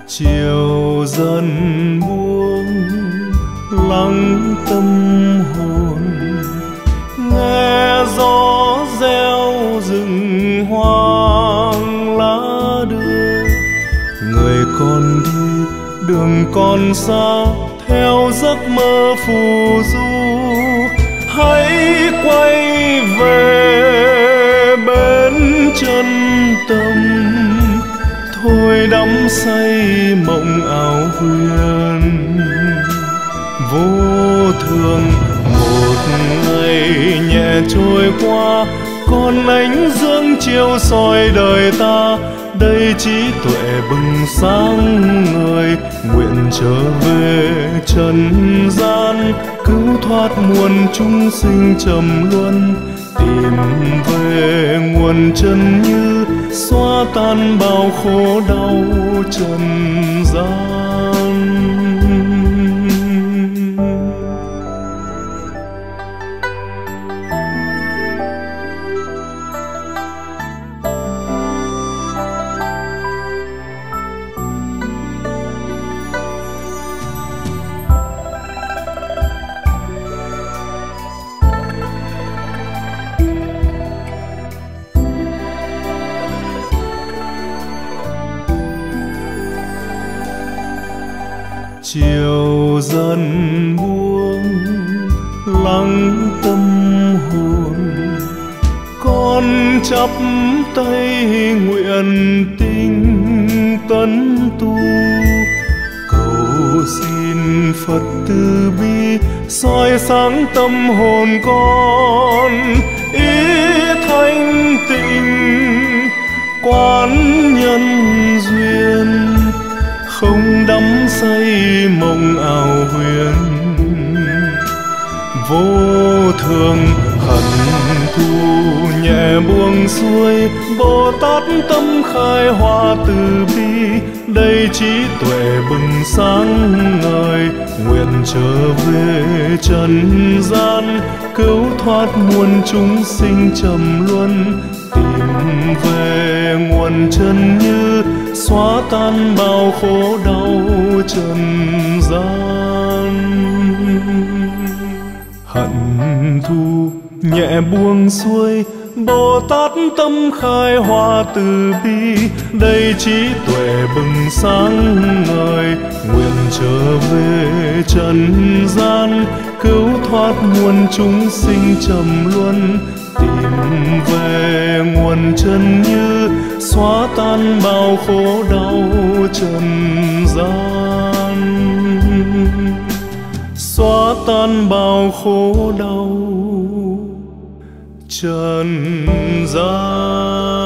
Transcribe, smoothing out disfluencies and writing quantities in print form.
chiều dần buông lắng tâm hồn, nghe gió reo rừng hoang lá đưa. Người còn đi đường còn xa theo giấc mơ phù du, hãy quay về bên chân tâm, thôi đắm say mộng ảo huyền. Vô thường một ngày nhẹ trôi qua, còn ánh dương chiếu soi đời ta. Đây trí tuệ bừng sáng người, nguyện trở về trần gian, cứu thoát muôn chúng sinh trầm luân, tìm về nguồn chân như xóa tan bao khổ đau trần gian. Chiều dần buông lắng tâm hồn, con chắp tay nguyện tinh tấn tu, cầu xin Phật từ bi soi sáng tâm hồn con. Ý thanh tịnh quán nhân duyên, không đắm say mộng ảo huyền. Vô thường hận thù nhẹ buông xuôi, Bồ Tát tâm khai hoa từ bi. Đây trí tuệ bừng sáng ngời, nguyện trở về trần gian, cứu thoát muôn chúng sinh trầm luân, tìm về nguồn chân như xóa tan bao khổ đau trần gian. Hận thù nhẹ buông xuôi, Bồ Tát tâm khai hoa từ bi. Đây trí tuệ bừng sáng ngời, nguyện trở về trần gian, cứu thoát muôn chúng sinh trầm luân, tìm về nguồn chân như xóa tan bao khổ đau trần gian, xóa tan bao khổ đau trần gian.